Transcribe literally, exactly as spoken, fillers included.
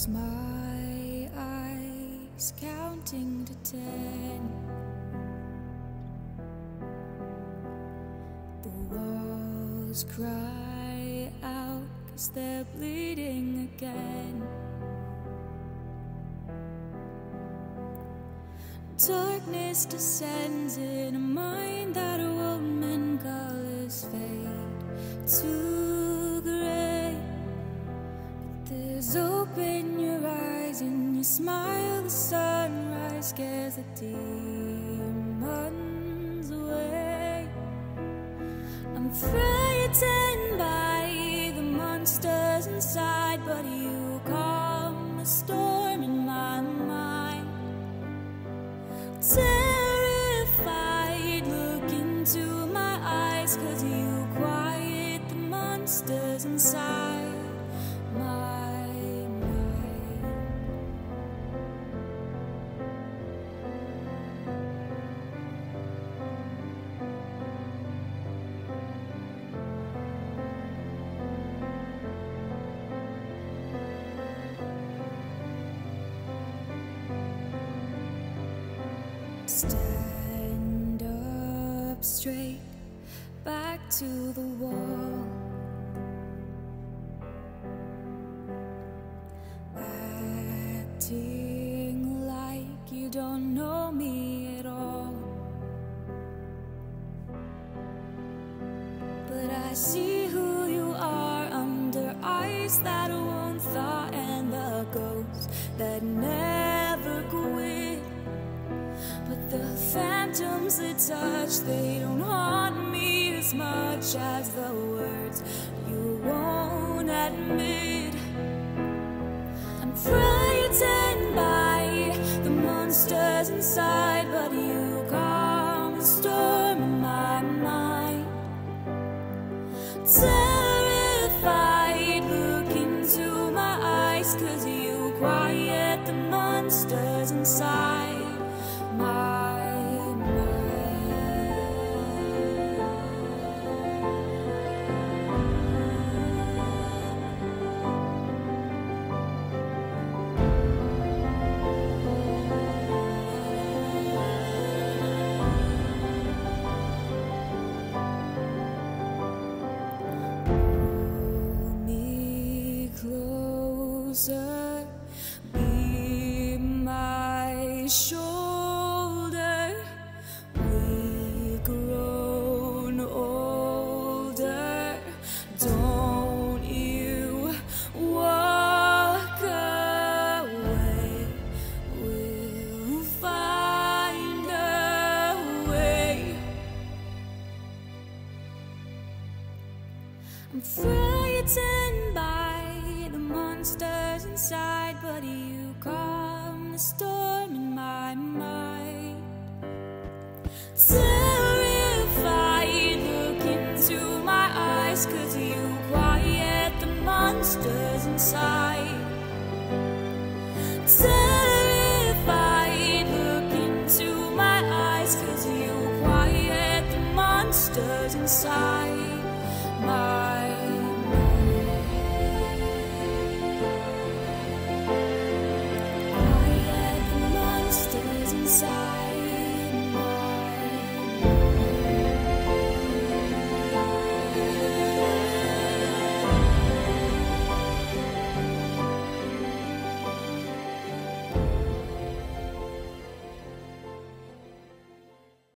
close my eyes, counting to ten. The walls cry out 'cause they're bleeding again. Darkness descends in a mind that a woman colors fade to gray. But there's hope in your eyes and you smile. The sunrise scares the demons away. I'm frightened by the monsters inside, but you calm the storm in my mind. Terrified, look into my eyes, 'cause you quiet the monsters inside my mind. Stand up straight, back to the wall. Acting like you don't know me at all. But I see who you are under eyes that won't thaw, and the ghosts that never quit. But the phantoms that touch, they don't haunt me as much as the words you won't admit. I'm frightened by the monsters inside, but you calm the storm in my mind. Terrified, look into my eyes, 'cause you quiet the monsters inside my closer, be my shoulder. We've grown older, don't you walk away. We'll find a way. I'm frightened by the monsters inside, but you calm the storm in my mind. Terrified, look into my eyes, 'cause you quiet the monsters inside. Terrified, look into my eyes, 'cause you quiet the monsters inside my